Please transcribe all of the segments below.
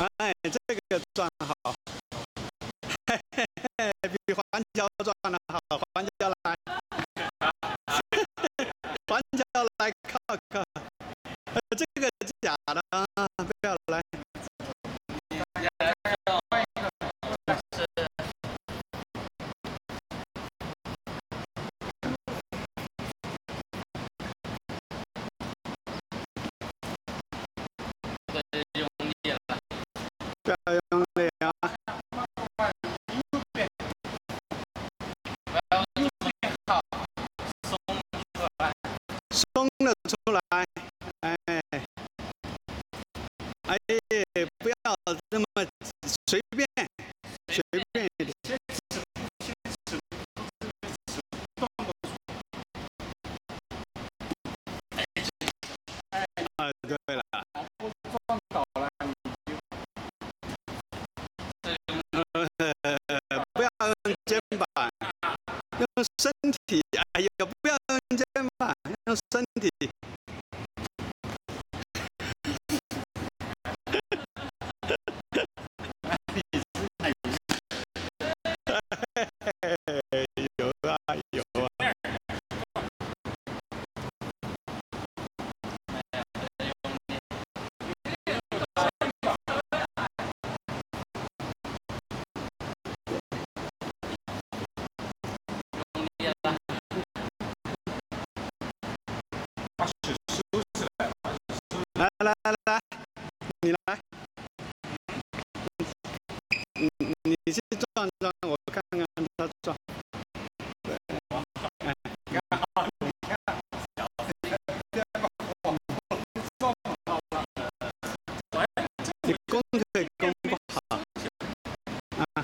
哎，这个转好，嘿嘿嘿，比黄椒转的好，黄椒来，黄椒来靠靠，这个假的啊，不要来。不要用力啊！松了出来，哎，哎，不要这么随便，随便一点。啊，对了，不要用肩膀，用身体。哎呀，不要用肩膀，用身体。有啊有啊，来来来来，你来，你去转转，我看看他转。哎，你攻可以攻不好啊。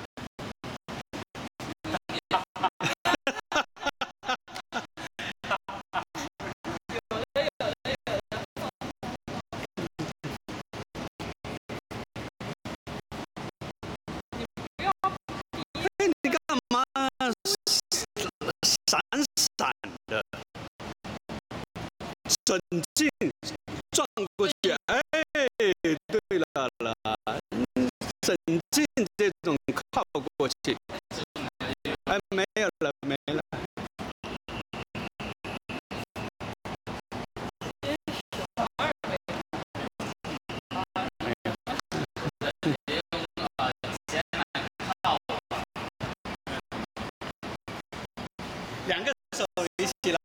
哎，你干嘛闪闪的？准劲撞过去，哎，对了啦，沈静这种靠过去，哎，没有了，没了。两个手一起来。